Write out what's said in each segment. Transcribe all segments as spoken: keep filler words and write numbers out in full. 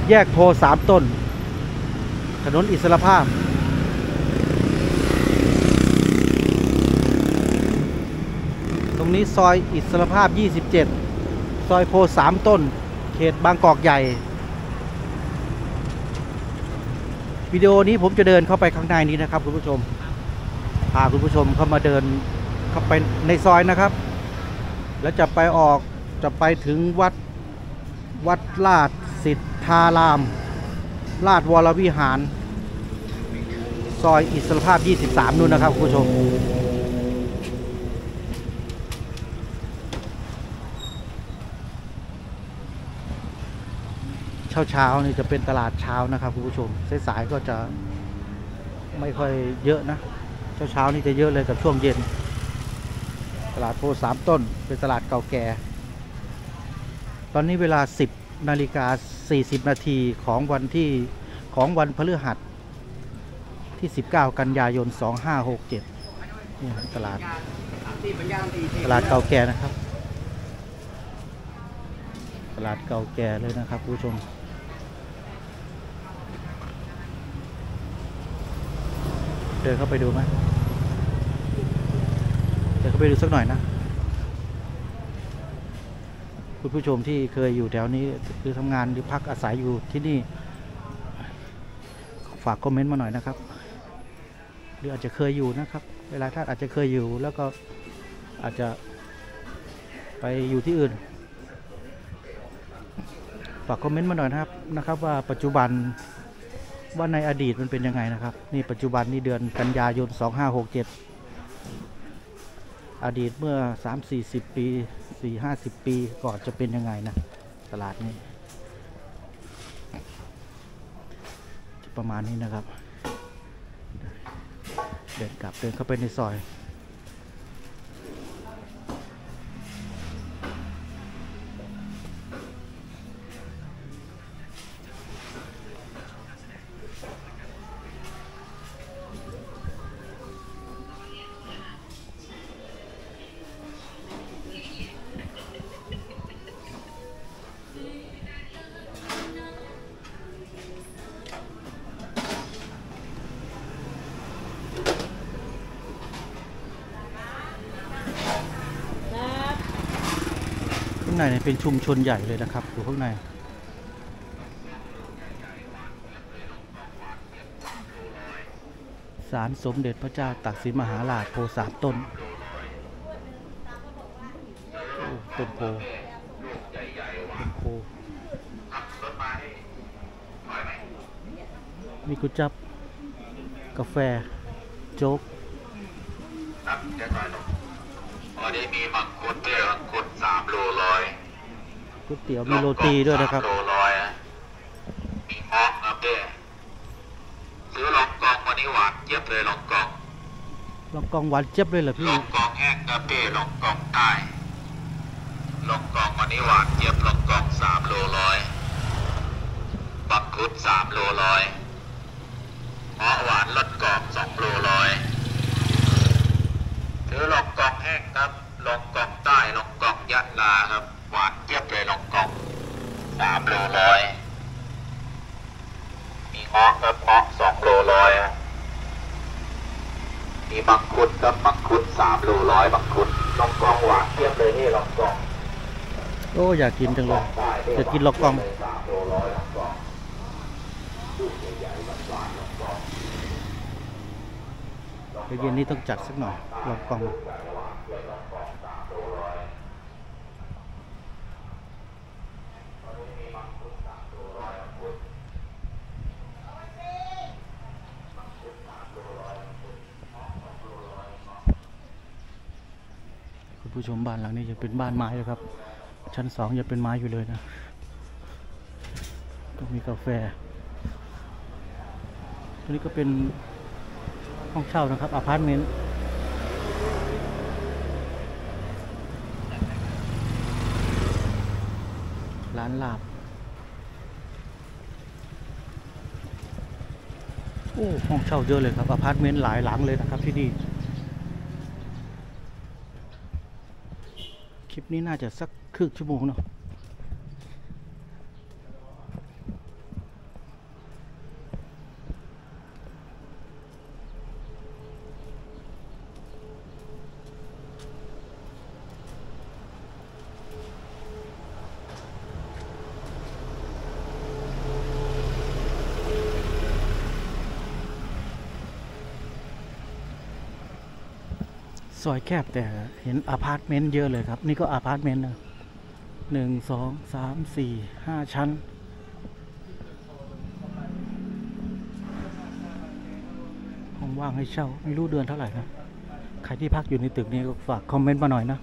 แยกโพสามต้นถนนอิสรภาพตรงนี้ซอยอิสรภาพยี่สิบเจ็ดซอยโพสามต้นเขตบางกอกใหญ่วิดีโอนี้ผมจะเดินเข้าไปข้างในนี้นะครับคุณผู้ชมพาคุณผู้ชมเข้ามาเดินเข้าไปในซอยนะครับแล้วจะไปออกจะไปถึงวัดวัดลาดสิทธารามลาดวรวิหารซอยอิสรภาพยี่สิบสามนู่นนะครับคุณผู้ชมเช้าๆนี่จะเป็นตลาดเช้านะครับคุณผู้ชมสายๆก็จะไม่ค่อยเยอะนะเช้าๆนี่จะเยอะเลยกับช่วงเย็นตลาดโพสามต้นเป็นตลาดเก่าแก่ตอนนี้เวลาสิบนาฬิกาสี่สิบนาทีของวันที่ของวันพฤหัสที่สิบเก้ากันยายนสองห้าหกเจ็ดนี่ตลาดตลาดเก่าแก่นะครับตลาดเก่าแก่เลยนะครับคุณผู้ชมเดินเข้าไปดูไหมเดินเข้าไปดูสักหน่อยนะคุณผู้ชมที่เคยอยู่แถวนี้คือทำงานหรือพักอาศัยอยู่ที่นี่ฝากคอมเมนต์มาหน่อยนะครับหรืออาจจะเคยอยู่นะครับเวลาท่านอาจจะเคยอยู่แล้วก็อาจจะไปอยู่ที่อื่นฝากคอมเมนต์มาหน่อยนะครับนะครับว่าปัจจุบันว่าในอดีตมันเป็นยังไงนะครับนี่ปัจจุบันนี่เดือนกันยายนสองห้าหกเจ็ดอดีตเมื่อ สามสี่สิบ ปี สี่ห้าสิบ ปีก่อนจะเป็นยังไงนะตลาดนี้ประมาณนี้นะครับเดินกลับเดินเข้าไปในซอยข้างในเป็นชุมชนใหญ่เลยนะครับอยู่ข้างในศาลสมเด็จพระเจ้าตากสินมหาราชโพสามต้นต้นโพต้นโพมีกุจับกาแฟโจ๊กวันนี้มีมังคุดด้วยมังคุดสามโลร้อยก๋วยเตี๋ยวมีโรตีด้วยนะครับโลร้อยมีฮอกครับเด้ซื้อลองกองวันนี้หวานเจี๊ยบเลยลองกองลองกองหวานเจี๊ยบเลยเหรอพี่ลองกองแห้งครับเด้ลองกองใต้ลองกองวันนี้หวานเจี๊ยบลองกองสามโลร้อยมังคุดสามโลร้อยฮอกหวานลดกองสองโลร้อยซื้อลองกองแห้งครับลองกองใต้ลองกองยันลาครับหวานเจี๊ยบเลยลองกองสามโลร้อยมีเงาะครับเงาะสองโลร้อยมีมังคุดครับมังคุดสามโลร้อยมังคุดลองกองหวานเจี๊ยบเลยนี่ลองกองโอ้อยากกินจังเลยอยากกินลองกองเดี๋ยวเย็นนี้ต้องจัดสักหน่อยลองกองคุณผู้ชมบ้านหลังนี้จะเป็นบ้านไม้เลยครับชั้นสองยังเป็นไม้อยู่เลยนะต้องมีกาแฟตัวนี้ก็เป็นห้องเช่านะครับอพาร์ตเมนต์ร้านลาบโอ้ห้องเช่าเยอะเลยครับอพาร์ตเมนต์หลายหลังเลยนะครับที่นี่คลิปนี้น่าจะสักครึ่งชั่วโมงเนาะซอยแคบแต่เห็นอพาร์ตเมนต์เยอะเลยครับ นี่ก็อพาร์ตเมนต์นะหนึ่งสองสามสี่ห้าชั้นห้องว่างให้เช่าไม่รู้เดือนเท่าไหร่นะใครที่พักอยู่ในตึกนี้ก็ฝากคอมเมนต์มาหน่อยนะ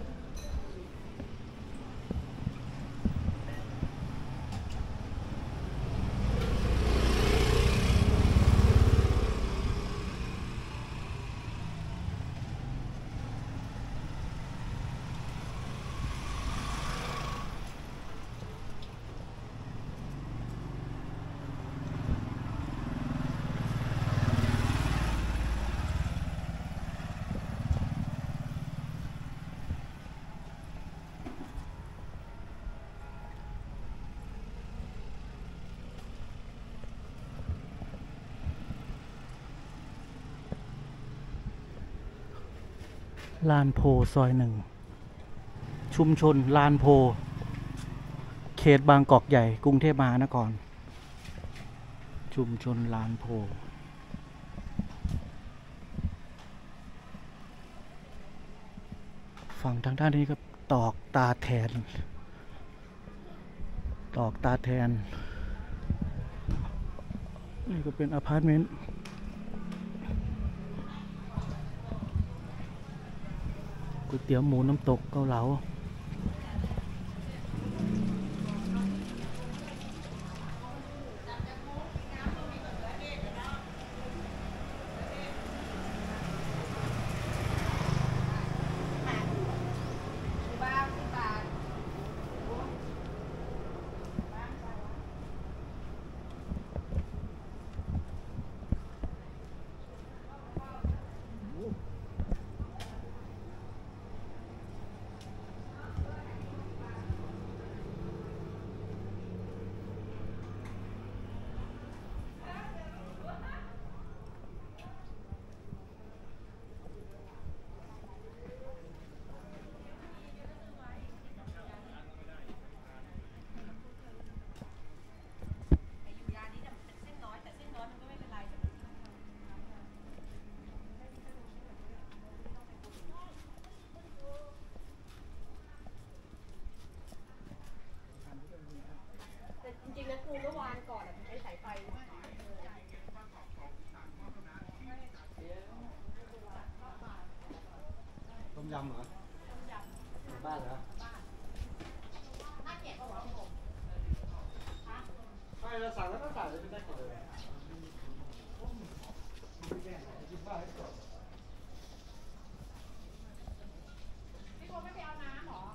ลานโพซอยหนึ่งชุมชนลานโพเขตบางกอกใหญ่กรุงเทพมหานครชุมชนลานโพฝั่งทางด้านนี้ก็ตอกตาแทนตอกตาแทนนี่ก็เป็นอพาร์ตเมนต์ก๋วยเตี๋ยวหมูน้ำตกเกาเหลาจริงๆนะครูเมื่อวานก่อนใช้สายไฟต้มยำเหรอต้มยำบ้านเหรอบ้านเก็บก็หรอผมใช่เราสั่งแล้วก็สั่งเลยไม่ได้ก่อนเลยพี่โบไม่ไปเอาน้ำหรอ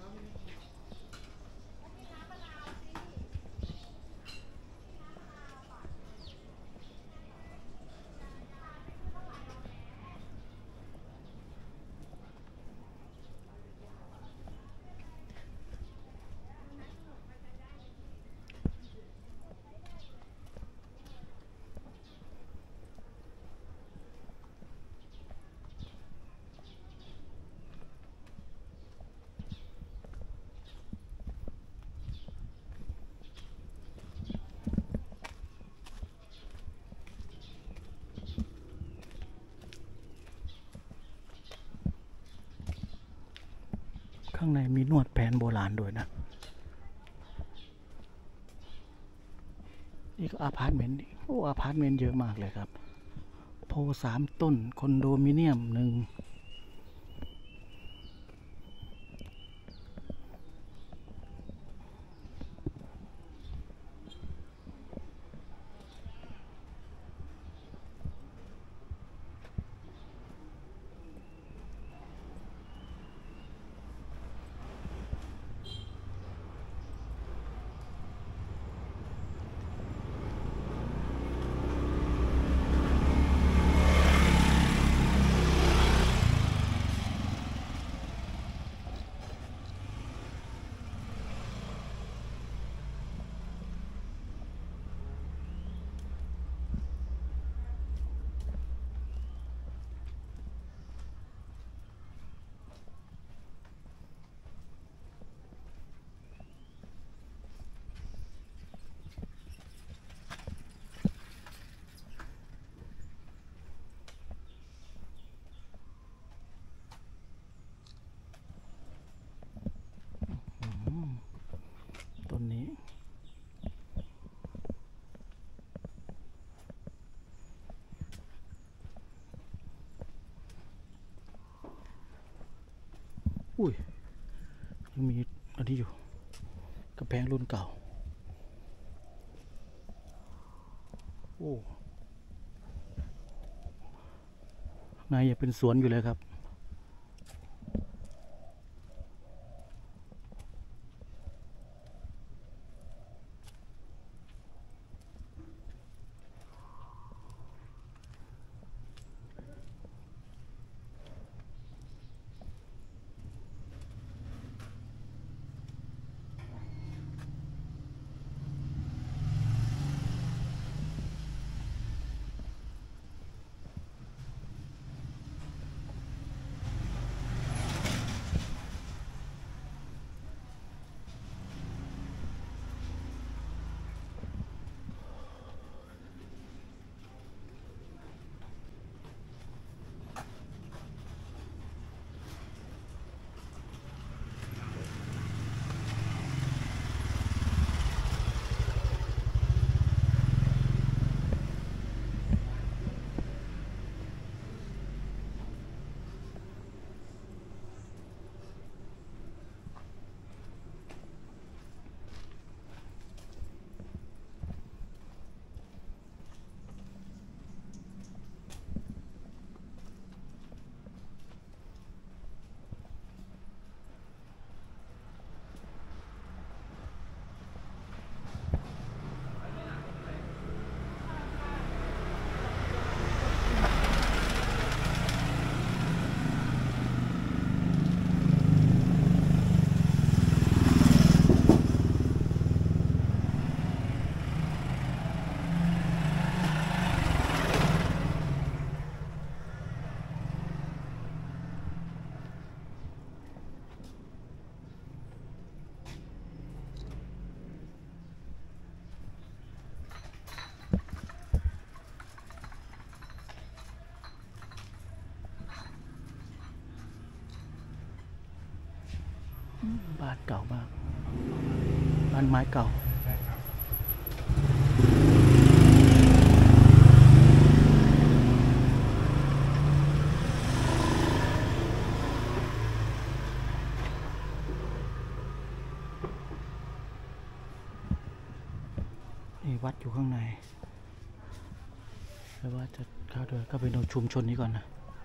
ข้างในมีนวดแผนโบราณด้วยนะนี่ก็อพาร์ตเมนต์โอ้อพาร์ตเมนต์เยอะมากเลยครับโพสามต้นคอนโดมิเนียมหนึ่งอุ้ยยังมีอันนี้อยู่กำแพงรุ่นเก่าโอ้นายยังเป็นสวนอยู่เลยครับบ้านเก่ามากบ้านไม้เก่านี่วัดอยู่ข้างในแต่ว่าจะเข้าเดินเข้าไปในชุมชนนี้ก่อนนะ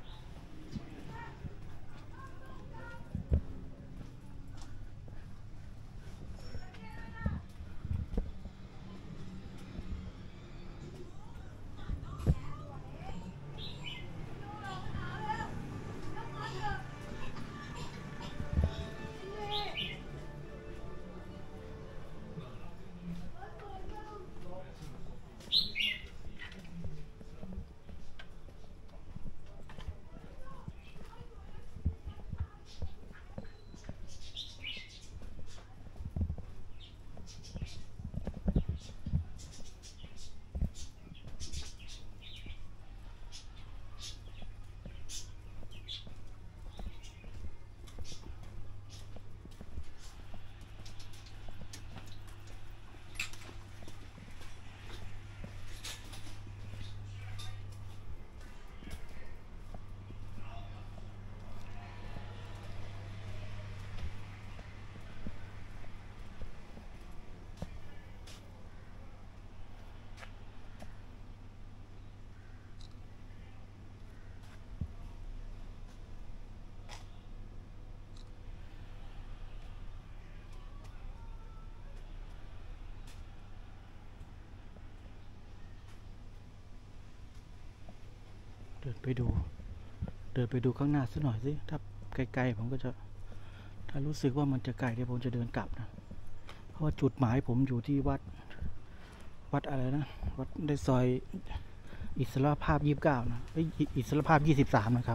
เดินไปดูเดินไปดูข้างหน้าสักหน่อยสิถ้าไกลๆผมก็จะถ้ารู้สึกว่ามันจะไกลเดี๋ยวผมจะเดินกลับนะเพราะว่าจุดหมายผมอยู่ที่วัดวัดอะไรนะวัดในซอยอิสรภาพยี่สิบเก้านะอิสรภาพยี่สิบสามนะครับ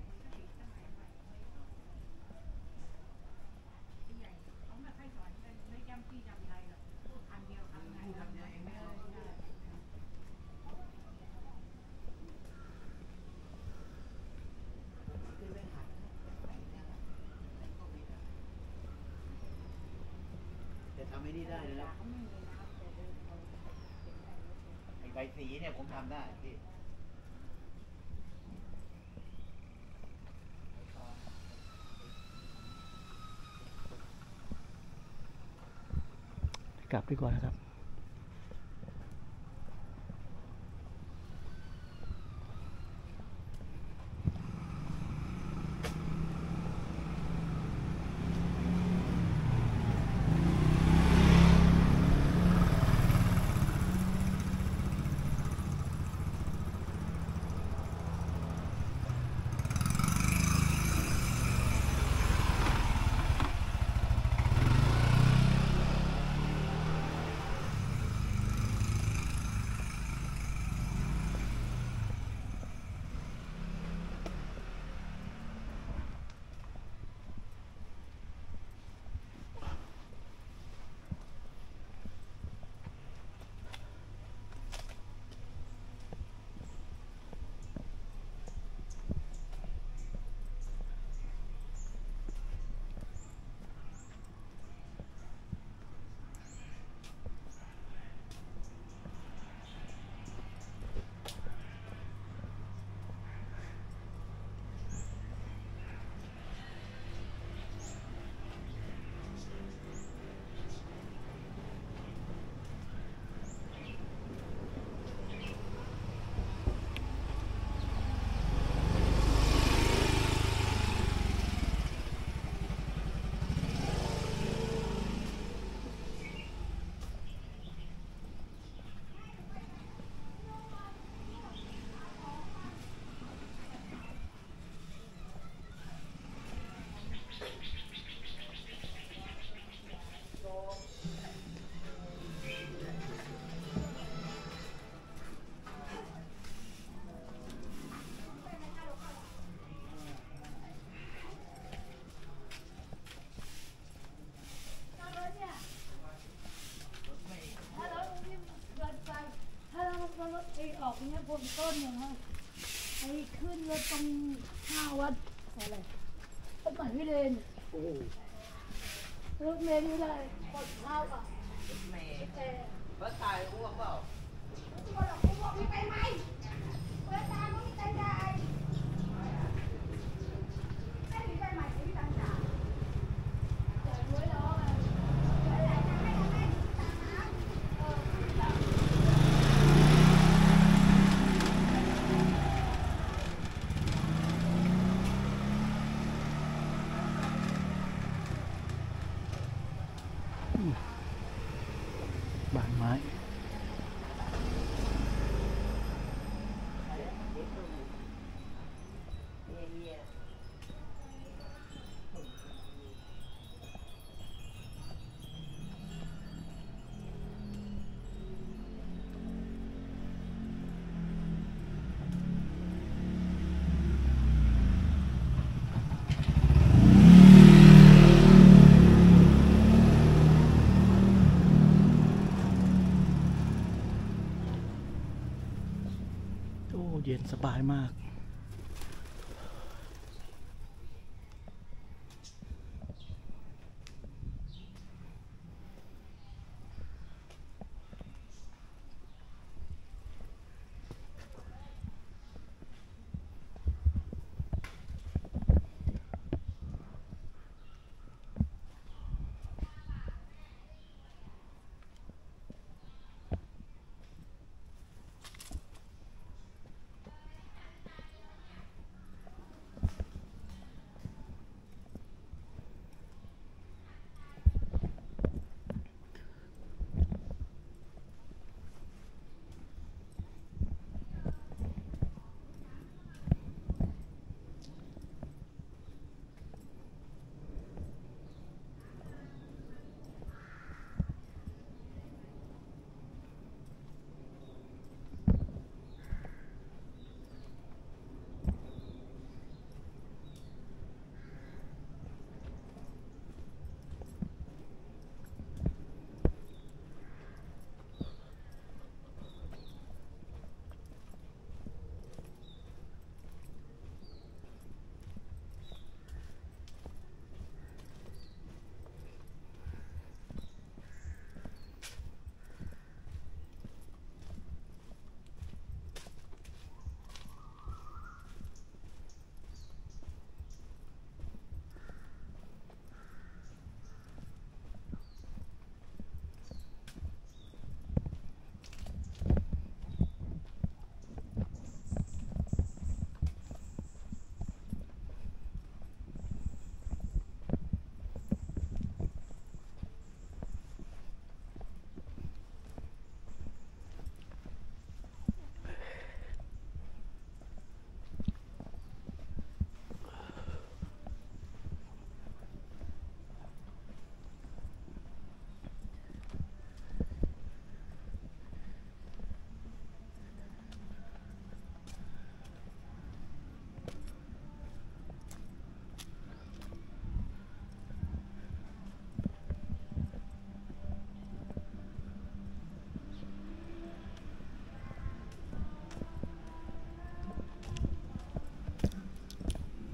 ไม่ำไม่นี่ได้เลยนะไอใบสีเนี่ยผมทำได้พี่กลับดีกว่านะครับรถไอ้ออกเนี่ยพวกต้นเนี่ยฮะไอ้ขึ้นรถตรงหน้าวัดอะไรต้นใหม่วิเลนรถเมล์นี่ได้กดเท้าอ่ะเมล์แต่รถตายอ้วกเปล่าคนหลอกกูบอกมีไปไหมเวลาไม่มีใจใจไม่มีไปไหมไม่มีตังค์จ่ายเกิดไว้แล้วอ่ะเวลาจะให้ทำให้ตังค์นะเออบ้านไม้โอ้เย็นสบายมาก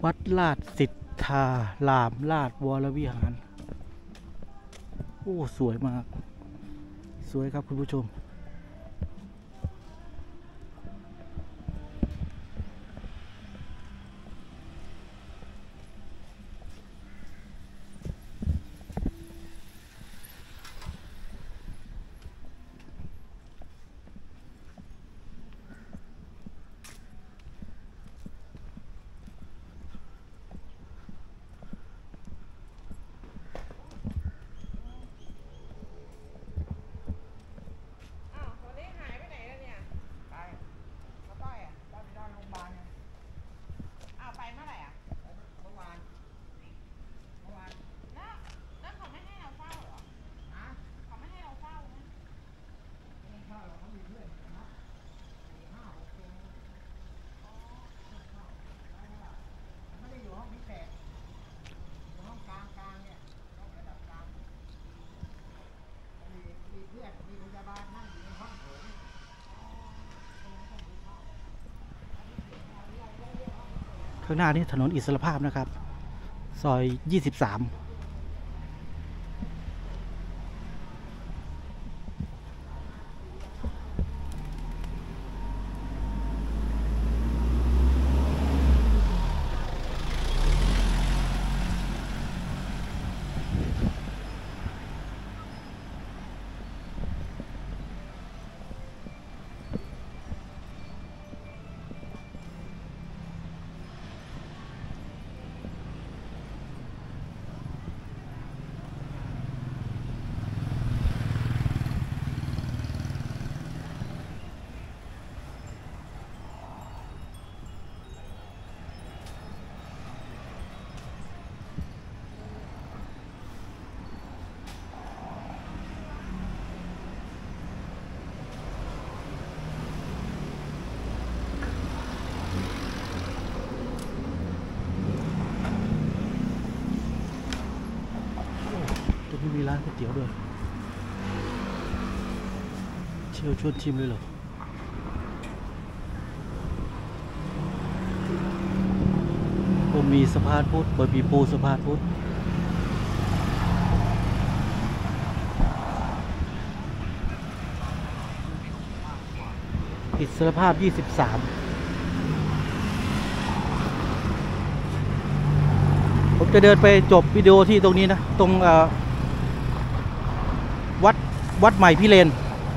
วัดลาดสิทธารามลาดวรวิหาร โอ้ สวยมาก สวยครับคุณผู้ชมอ้าววันนี้หายไปไหนแล้วเนี่ยไปมาต้อยอ่ะต้อยไปนอนโรงพยาบาลไงอ้าวไปเมื่อไหร่อ่ะเมื่อวานเมื่อวานแล้วแล้วเขาไม่ให้เราเฝ้าเหรอนะเขาไม่ให้เราเฝ้านะไม่ต้องเข้าหรอกเขามีเพื่อนนะสี่ห้าหกคนไม่ได้อยู่ห้องพิเศษอยู่ห้องกลางกลางเนี่ยห้องระดับกลางมีมีเพื่อนมีพยาบาลนั่งอยู่ในห้องโถงข้างหน้านี่ถนนอิสรภาพนะครับ ซอยยี่สิบสาม ตรงนี้มีร้านก๋วยเตี๋ยวด้วย เชี่ยวชวนชิมเลยเหรอ ผมมีสะพานพุทธบะหมี่ปูสะพานพุทธ อิสรภาพ ยี่สิบสาม ผมจะเดินไปจบวิดีโอที่ตรงนี้นะ ตรงเอ่อวัดวัดใหม่พิเรน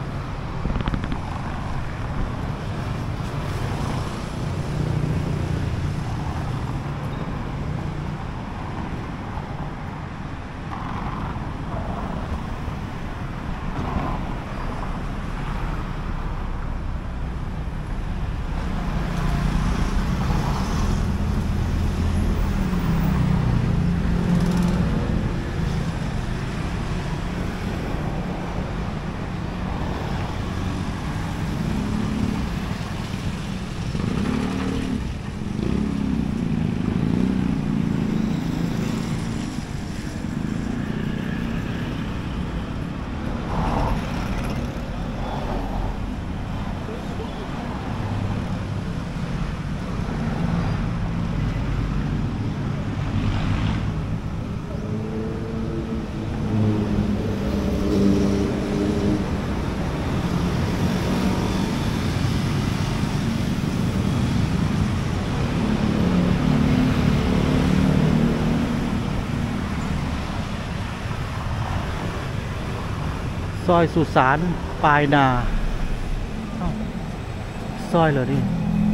ซอยสุสานปลายนาอ้าวซอยเหรอนี่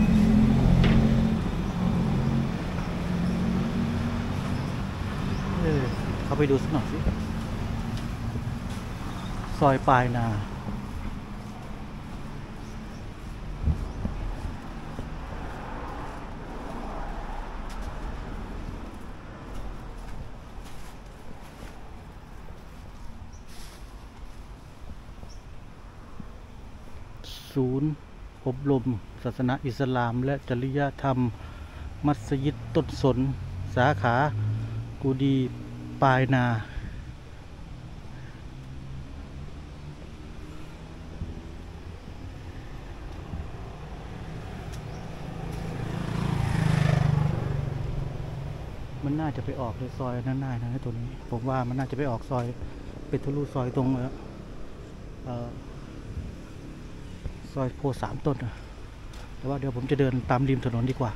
เออเข้าไปดูสักหน่อยสิ ซอยปลายนา ศูนย์อบรมศาสนาอิสลามและจริยธรรม มัสยิดต้นสน สาขากูดีปลายนา อมันน่าจะไปออกในซอยนั้นได้นะตัวนี้ผมว่ามันน่าจะไปออกซอยเป็นทะลุซอยตรงเอ่อซอยโพสามต้นนะแต่ว่าเดี๋ยวผมจะเดินตามริมถนนดีกว่า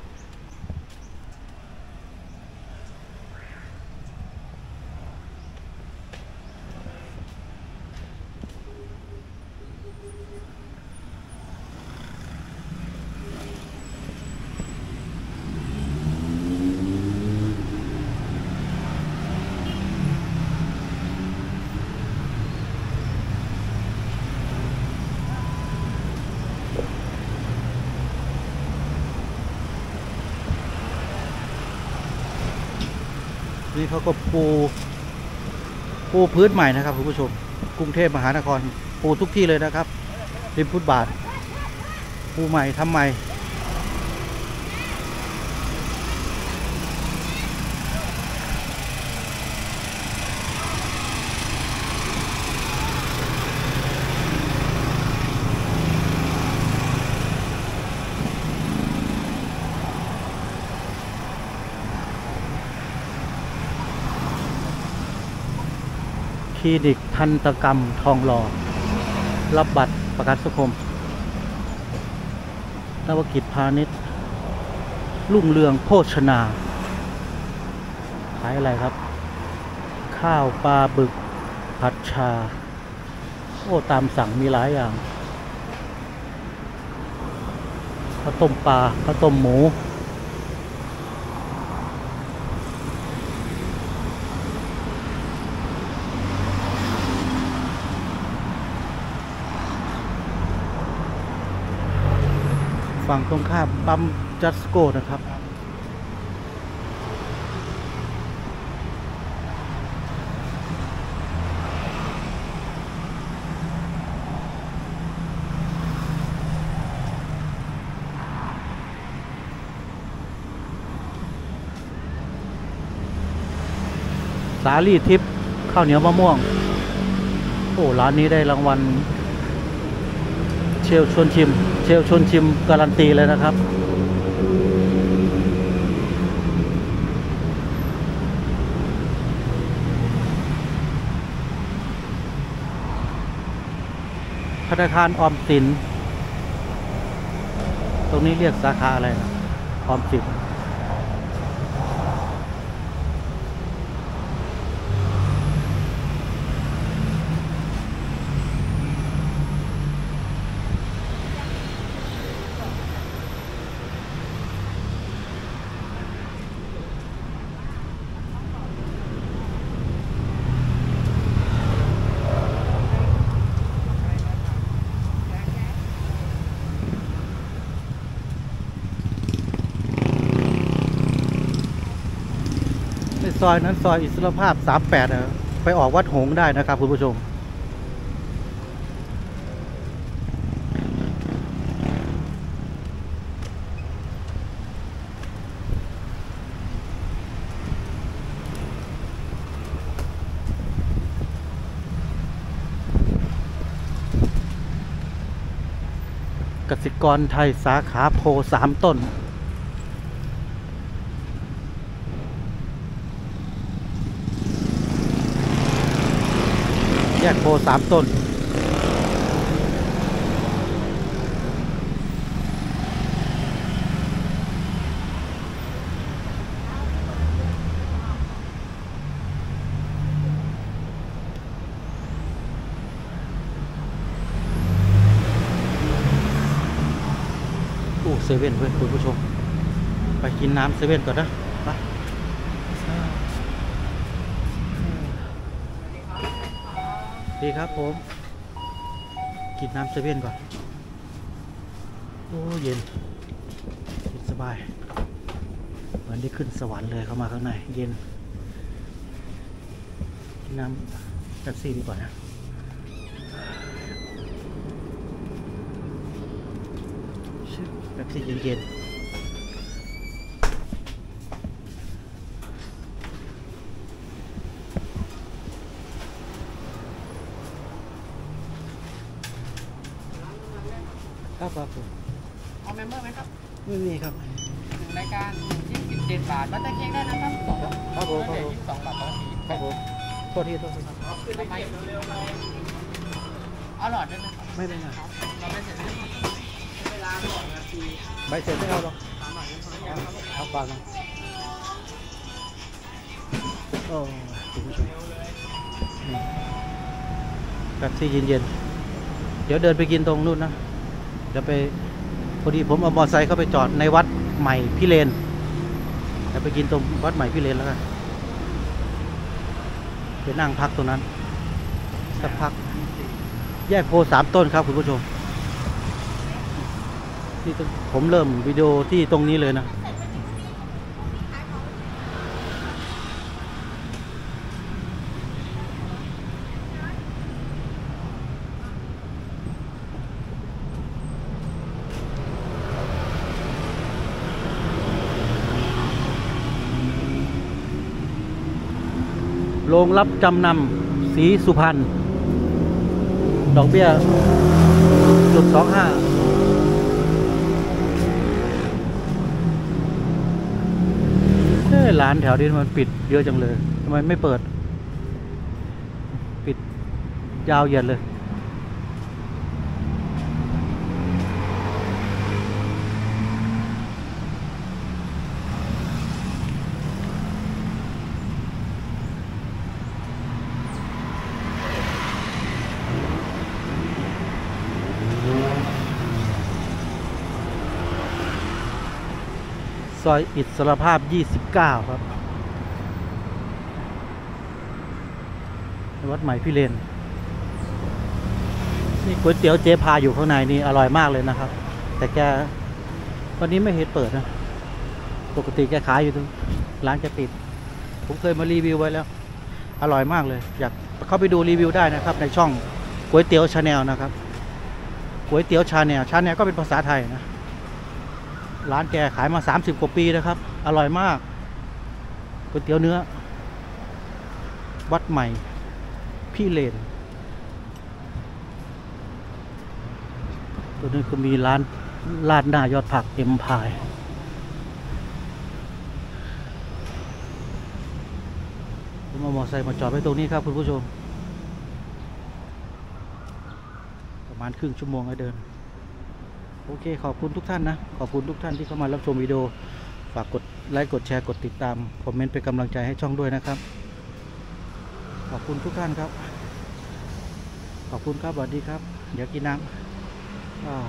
นี่เขาก็ปูปูพื้นใหม่นะครับคุณผู้ชมกรุงเทพมหานครปูทุกที่เลยนะครับริมฟุตบาทปูใหม่ทำใหม่คลินิกทันตกรรมทองหล่อรับบัตรประกันสังคมนวกิจพาณิชย์รุ่งเรืองโภชนาขายอะไรครับข้าวปลาบึกผัดชาโอ้ตามสั่งมีหลายอย่างข้าวต้มปลาข้าวต้มหมูฝั่งตรงข้ามปั๊มจัสโก้นะครับสาลี่ทิพย์ข้าวเหนียวมะม่วงโอ้ร้านนี้ได้รางวัลเชลชวนชิมเชลชวนชิมการันตีเลยนะครับธนาคารออมสินตรงนี้เรียกสาขาอะไรนะออมสินซอยนั้นซอยอิสรภาพสามแปดนะไปออกวัดหงส์ได้นะครับคุณผู้ชมกสิกรไทยสาขาโพสามต้นแยกโพสามต้นโอ้เซเว่นเว้ยคุณผู้ชมไปกินน้ำเซเว่นก่อนนะไปดีครับผมกินน้ำเซเว่นก่อนโอ้เย็นเย็นสบายเหมือนได้ขึ้นสวรรค์เลยเข้ามาข้างในเย็นกินน้ำแป๊บซี่ดีกว่านะแป๊บซี่เย็นๆครับครับผมเอาเมมเบอร์ไหมครับไม่มีครับหนึ่งรายการหนึ่งยี่สิบเจ็ดบาทบัตเตอร์เค้กได้นะครับสองครับผมครับผมยี่สิบสองบาทต่อทีครับผมโทษทีโทษทีครับทำไมเอาหลอดได้ไหมครับไม่ไม่ไม่เราไม่เสร็จเลยเวลาหลอดนาทีใบเสร็จไม่เอาหรอกสามบาทยังพอยังครับเอาฟังนะโอ้คุณผู้ชมนี่แบบที่เย็นๆเดี๋ยวเดินไปกินตรงนู้นนะเดี๋ยวไปพอดีผมเอามอเตอร์ไซค์เข้าไปจอดในวัดใหม่พิเรนเดี๋ยวไปกินตรงวัดใหม่พิเรนแล้วกันไปนั่งพักตรงนั้นสักพักแยกโพสามต้นครับคุณผู้ชมที่ผมเริ่มวิดีโอที่ตรงนี้เลยนะโรงรับจำนำศรีสุพรรณดอกเบี้ยจุดสองห้าเอ้ร้านแถวนี้มันปิดเยอะจังเลยทำไมไม่เปิด ปิดยาวเหยียดเลยซอยอิสรภาพยี่สิบเก้าครับวัดใหม่พิเรนนี่ก๋วยเตี๋ยวเจ๊พาอยู่ข้างในนี่อร่อยมากเลยนะครับแต่แกวันนี้ไม่เห็นเปิดนะปกติแกขายอยู่ตรงร้านแกปิดผมเคยมารีวิวไว้แล้วอร่อยมากเลยอยากเข้าไปดูรีวิวได้นะครับในช่องก๋วยเตี๋ยวชาแนลนะครับก๋วยเตี๋ยวชาแนลชาแนลก็เป็นภาษาไทยนะร้านแกขายมาสามสิบกว่าปีนะครับอร่อยมากก๋วยเตี๋ยวเนื้อวัดใหม่พี่เลนตัวนี้ก็มีร้านลาดหน้ายอดผักเอ็มพายผมเอามอเตอร์ไซค์มาจอดไว้ตรงนี้ครับคุณผู้ชมประมาณครึ่งชั่วโมงให้เดินโอเคขอบคุณทุกท่านนะขอบคุณทุกท่านที่เข้ามารับชมวิดีโอฝากกดไลค์กดแชร์กดติดตามคอมเมนต์เป็นกำลังใจให้ช่องด้วยนะครับขอบคุณทุกท่านครับขอบคุณครับสวัสดีครับเดี๋ยวกินน้ำอ่า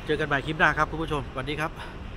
เจอกันใหม่คลิปหน้าครับคุณผู้ชมสวัสดีครับ